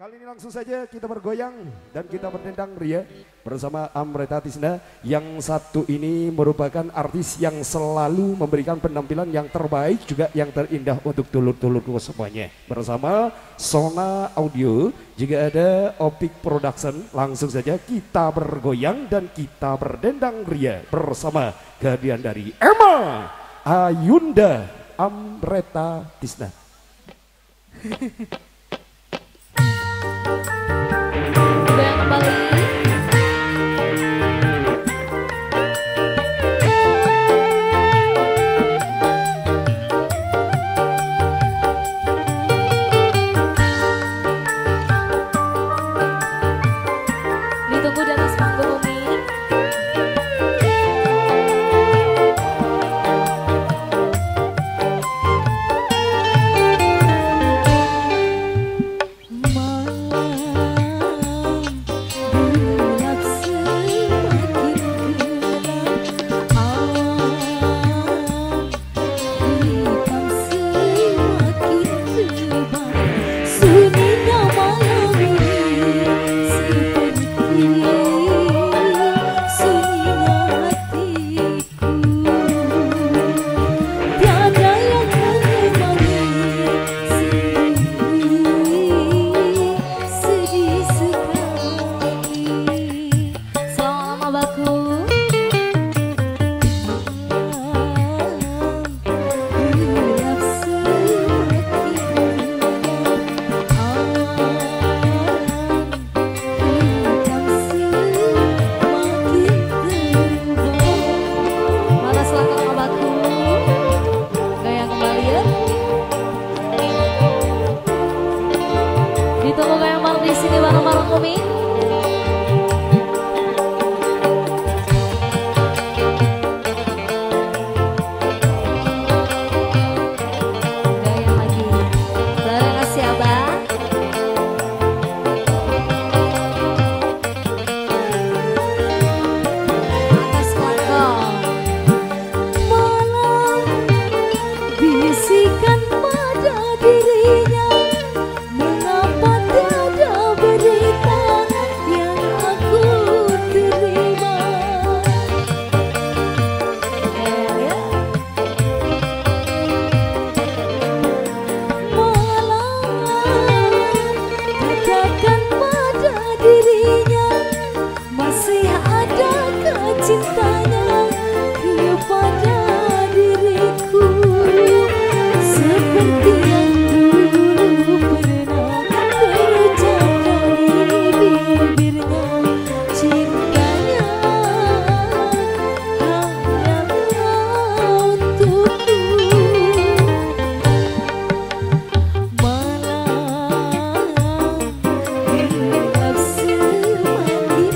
Kali ini langsung saja kita bergoyang dan kita berdendang ria bersama Amreta Tisna. Yang satu ini merupakan artis yang selalu memberikan penampilan yang terbaik juga yang terindah untuk dulur-dulurku semuanya. Bersama Sona Audio juga ada Opik Production. Langsung saja kita bergoyang dan kita berdendang ria bersama kehadiran dari Emma Ayunda Amreta Tisna. Ditunggu kayak bareng di sini bareng-bareng Umi. Gaya lagi. Bareng kasih Abah. Atas kelakon. Malam bisikan pada dirinya. Cintanya kepada diriku seperti yang dulu pernah terucap dari bibirnya. Cintanya hanya untukku. Malam gelap semakin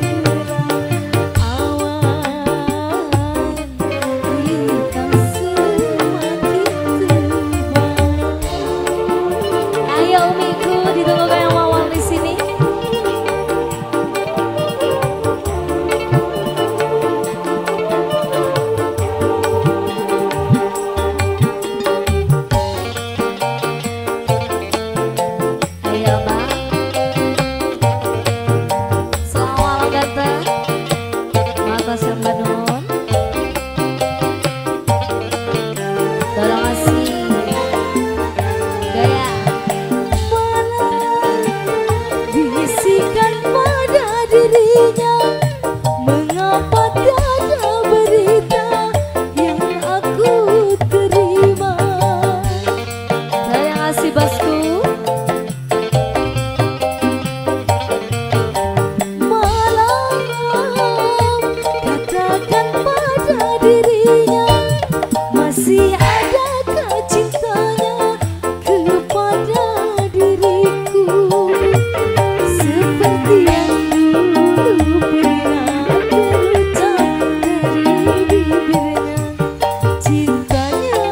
masih adakah cintanya kepada diriku seperti yang dulu pernah terucap dari bibirnya. Cintanya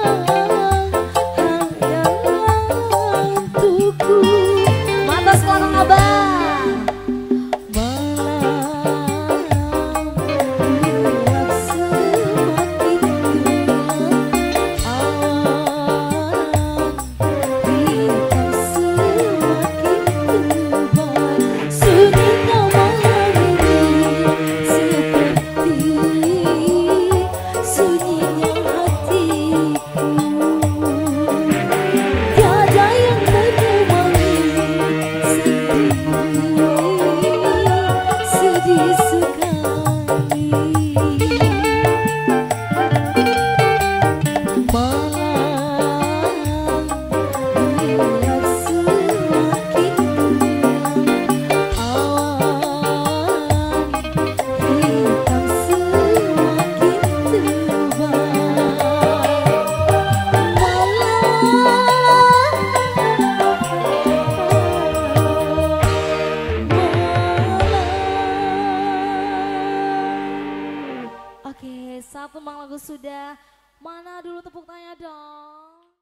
hanya untukku. Mata sekarang Abah. Mana dulu tepuk tangannya dong?